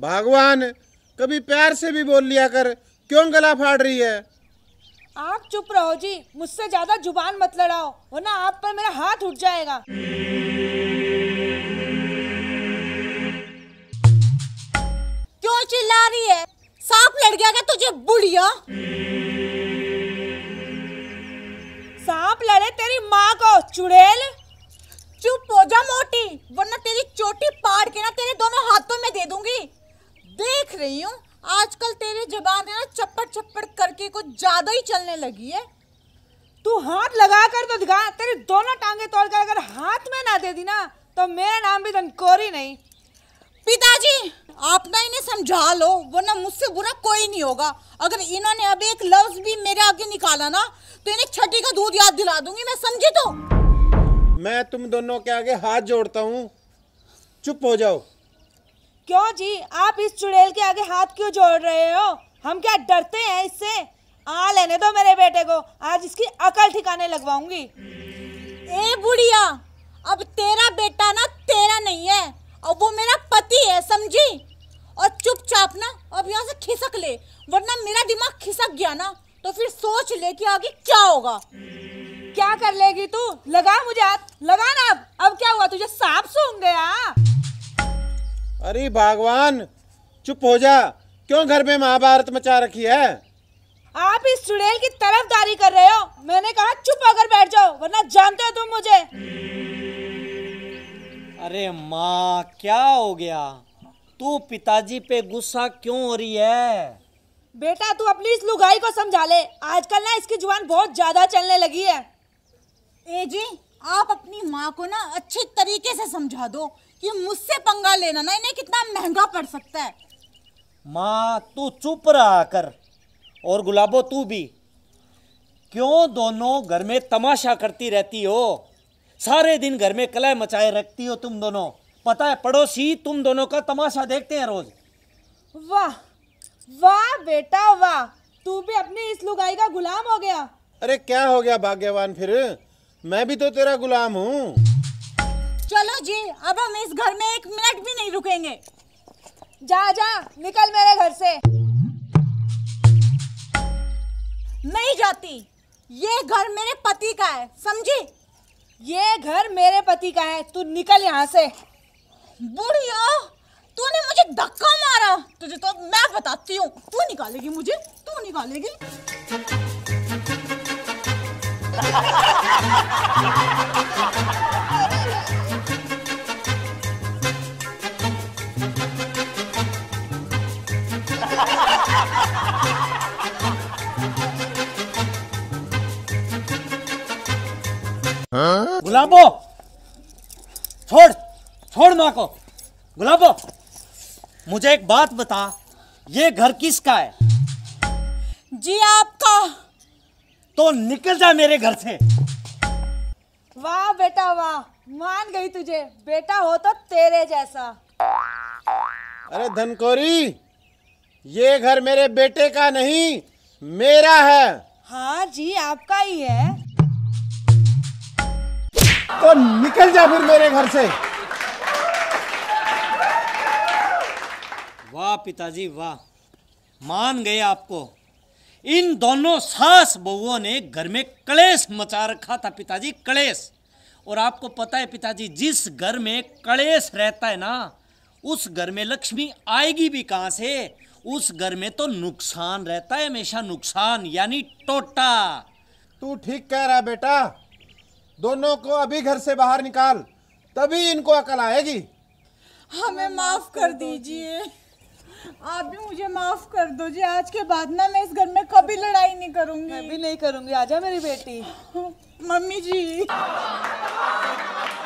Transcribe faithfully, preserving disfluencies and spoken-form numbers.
भगवान, कभी प्यार से भी बोल लिया कर, क्यों गला फाड़ रही है? आप चुप रहो जी, मुझसे ज्यादा जुबान मत लड़ाओ वरना आप पर मेरा हाथ उठ जाएगा। क्यों चिल्ला रही है? सांप लड़ गया क्या तुझे बुढ़िया? सांप लड़े तेरी माँ को चुड़ैल। चुप हो जा मोटी, वरना तेरी चोटी पाड़ के ना तेरे दोनों हाथों में दे दूंगी। देख रही हूँ आजकल तेरी जुबान है ना चप्पड़ चप्पड़ करके कुछ ज्यादा ही चलने लगी है। तू हाथ लगा कर तो दिखा, तेरी दोनों टांगे तोड़कर अगर हाथ में ना दे दी ना तो मेरा नाम भी धनकोरी नहीं। पिताजी आप ना इन्हें समझा लो, वरना मुझसे बुरा कोई नहीं होगा। अगर इन्होंने अब एक लफ्ज भी मेरे आगे निकाला ना तो इन्हें छठी का दूध याद दिला दूंगी मैं, समझे? तो मैं तुम दोनों के आगे हाथ जोड़ता हूँ, चुप हो जाओ। क्यों जी, आप इस चुड़ैल के आगे हाथ क्यों जोड़ रहे हो? हम क्या डरते हैं इससे? आ लेने दो मेरे बेटे को, आज इसकी अकल ठिकाने लगवाऊंगी। ए बुढ़िया, अब तेरा बेटा ना तेरा नहीं है, अब वो मेरा पति है, समझी? और चुपचाप ना अब यहाँ से खिसक ले, वरना मेरा दिमाग खिसक गया ना तो फिर सोच ले कि आगे क्या होगा। क्या कर लेगी तू? लगा मुझे हाथ, लगा ना। अब अब क्या हुआ, तुझे सांप सूंघ गया? अरे भगवान, चुप हो जा, क्यों घर में महाभारत मचा रखी है? आप इस चुड़ैल की तरफदारी कर रहे हो। मैंने कहा चुप होकर बैठ जाओ, वरना जानते हो तुम मुझे। अरे माँ, क्या हो गया? तू पिताजी पे गुस्सा क्यों हो रही है? बेटा तू अपनी इस लुगाई को समझा ले, आजकल ना इसकी जुबान बहुत ज्यादा चलने लगी है। ए जी, आप अपनी माँ को ना अच्छे तरीके से समझा दो कि मुझसे पंगा लेना ना इन्हें कितना महंगा पड़ सकता है। माँ तू चुप रहा कर, और गुलाबो तू भी। क्यों दोनों घर में तमाशा करती रहती हो? सारे दिन घर में कलह मचाए रखती हो तुम दोनों। पता है पड़ोसी तुम दोनों का तमाशा देखते हैं रोज। वाह वाह बेटा वाह, तू भी अपनी इस लुगाई का गुलाम हो गया। अरे क्या हो गया भाग्यवान, फिर मैं भी तो तेरा गुलाम हूँ। चलो जी, अब हम इस घर में एक मिनट भी नहीं रुकेंगे। जा जा निकल मेरे घर से। नहीं जाती, ये घर मेरे पति का है, समझी? ये घर मेरे पति का है, तू निकल यहाँ से। बुढ़िया, तूने मुझे धक्का मारा, तुझे तो मैं बताती हूँ। तू निकालेगी मुझे, तू निकालेगी। गुलाबो, छोड़ छोड़ माँ को। गुलाबो, मुझे एक बात बता, ये घर किसका है? जी आपका। तो निकल जा मेरे घर से। वाह बेटा वाह, मान गई तुझे, बेटा हो तो तेरे जैसा। अरे धनकोरी, ये घर मेरे बेटे का नहीं, मेरा है। हाँ जी आपका ही है। तो निकल जा फिर मेरे घर से। वाह पिताजी वाह, मान गए आपको। इन दोनों सास बहुओं ने घर में कलेश मचा रखा था पिताजी, कलेश। और आपको पता है पिताजी, जिस घर में कलेश रहता है ना, उस घर में लक्ष्मी आएगी भी कहां से? उस घर में तो नुकसान रहता है, हमेशा नुकसान, यानी टोटा। तू ठीक कह रहा बेटा, दोनों को अभी घर से बाहर निकाल, तभी इनको अकल आएगी। हमें माफ कर दीजिए, आप भी मुझे माफ कर दो जी। आज के बाद ना मैं इस घर में कभी लड़ाई नहीं करूंगी। मैं भी नहीं करूंगी, आजा मेरी बेटी। मम्मी जी।